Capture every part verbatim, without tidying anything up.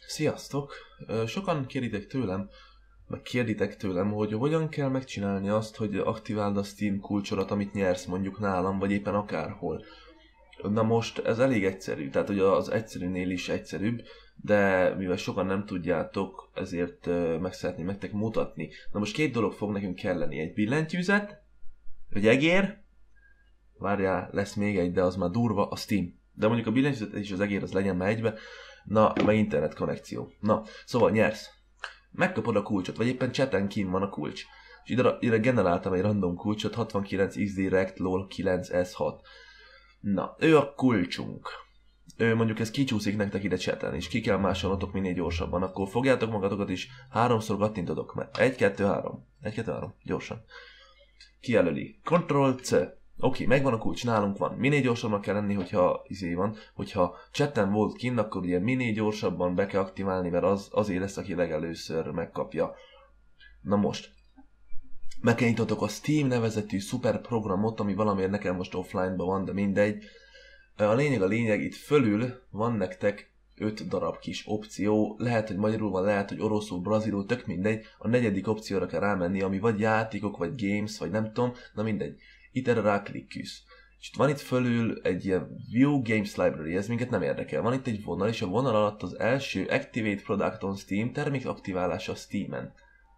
Sziasztok! Sokan kérditek tőlem, meg kérditek tőlem, hogy hogyan kell megcsinálni azt, hogy aktiváld a Steam kulcsodat, amit nyersz mondjuk nálam, vagy éppen akárhol. Na most ez elég egyszerű, tehát hogy az egyszerűnél is egyszerűbb, de mivel sokan nem tudjátok, ezért meg szeretném nektek mutatni. Na most két dolog fog nekünk kelleni, egy billentyűzet, egy egér, várjál, lesz még egy, de az már durva, a Steam. De mondjuk a billentyűzet és az egér az legyen már egybe. Na, meg internet konnekció. Na, szóval nyersz. Megkapod a kulcsot, vagy éppen chaten kín van a kulcs. És ide, ide generáltam egy random kulcsot, hatvankilenc x direct lol kilenc s hat. Na, ő a kulcsunk. Ő mondjuk ez kicsúszik nektek ide chaten, és ki kell másolnotok minél gyorsabban. Akkor fogjátok magatokat is, háromszor kattintotok meg. egy, kettő, három. egy, kettő, három. Gyorsan. Kijelöli. control C. Oké, okay, megvan a kulcs, nálunk van. Minél gyorsabban kell lenni, hogyha izé van. Hogyha chatten volt kinn, akkor ugye minél gyorsabban be kell aktiválni, mert az azért lesz, aki legelőször megkapja. Na most. Meg kell nyitotok a Steam nevezetű szuper programot, ami valamiért nekem most offline-ban van, de mindegy. A lényeg a lényeg, itt fölül van nektek öt darab kis opció. Lehet, hogy magyarul van, lehet, hogy oroszul, brazilul, tök mindegy. A negyedik opcióra kell rámenni, ami vagy játékok, vagy games, vagy nem tudom, na mindegy. Itt erre ráklikkülsz. És itt van itt fölül egy ilyen View Games Library, ez minket nem érdekel. Van itt egy vonal, és a vonal alatt az első Activate Product on Steam, termék aktiválása Steamen.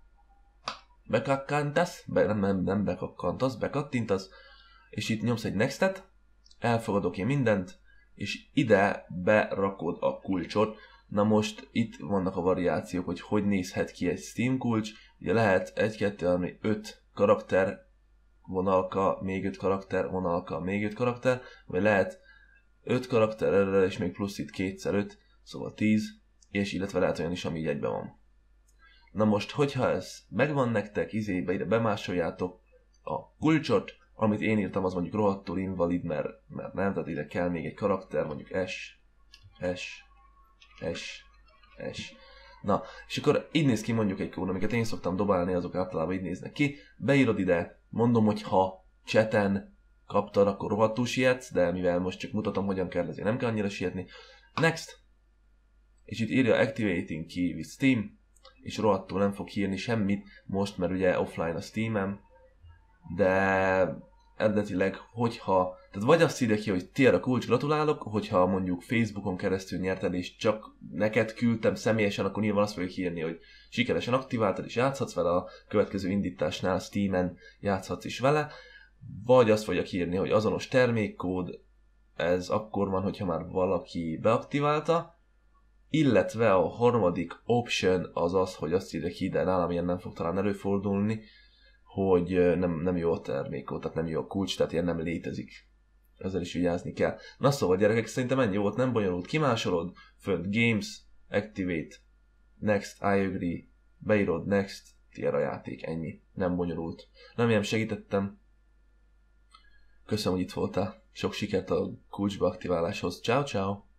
Bekakkantasz, be, nem, nem, nem bekakkantasz, bekattintasz, és itt nyomsz egy Next-et, elfogadok én mindent, és ide berakod a kulcsot. Na most itt vannak a variációk, hogy hogy nézhet ki egy Steam kulcs. Ugye lehet egy, kettő, három, öt karakter, vonalka, még öt karakter, vonalka, még öt karakter, vagy lehet öt karakter erre, és még plusz itt kétszer öt, szóval tíz, és illetve lehet olyan is, ami így egyben van. Na most, hogyha ez megvan nektek, izébe ide bemásoljátok a kulcsot, amit én írtam, az mondjuk rohadtul invalid, mert, mert nem, tehát ide kell még egy karakter, mondjuk S, S, S, S. Na, és akkor így néz ki mondjuk egy kód, amiket én szoktam dobálni, azok általában így néznek ki. Beírod ide, mondom, hogy ha chaten kaptad, akkor rohadtul sietsz, de mivel most csak mutatom, hogyan kell, ezért nem kell annyira sietni. Next! És itt írja Activating Key with Steam, és rohadtul nem fog írni semmit most, mert ugye offline a Steam-em, de eredetileg, hogyha, tehát vagy azt írja ki, hogy tiéd a kulcs, gratulálok, hogyha mondjuk Facebookon keresztül nyerted, és csak neked küldtem személyesen, akkor nyilván azt fogjuk írni, hogy sikeresen aktiváltad, és játszhatsz vele, a következő indításnál Steamen játszhatsz is vele, vagy azt fogják írni, hogy azonos termékkód, ez akkor van, hogyha már valaki beaktiválta, illetve a harmadik option az az, hogy azt írja ki, de nálam ilyen nem fog talán előfordulni, hogy nem, nem jó a termékkód, tehát nem jó a kulcs, tehát ilyen nem létezik. Ezzel is vigyázni kell. Na szóval gyerekek, szerintem ennyi volt, nem bonyolult. Kimásolod, fönt Games, Activate, Next, I agree, beírod Next, tiéd a játék, ennyi. Nem bonyolult. Remélem segítettem. Köszönöm, hogy itt voltál. Sok sikert a kulcsba aktiváláshoz. Ciao, ciao.